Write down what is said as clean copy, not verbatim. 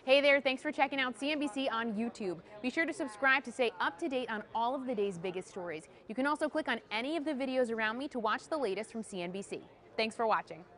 Hey there, thanks for checking out CNBC on YouTube. Be sure to subscribe to stay up to date on all of the day's biggest stories. You can also click on any of the videos around me to watch the latest from CNBC. Thanks for watching.